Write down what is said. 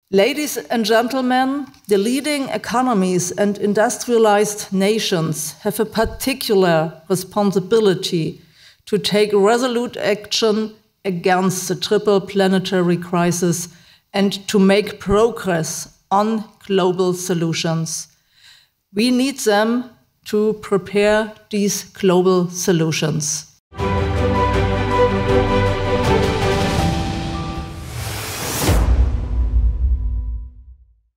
Ladies and gentlemen, the leading economies and industrialized nations have a particular responsibility to take resolute action against the triple planetary crisis and to make progress on global solutions. We need them to prepare these global solutions.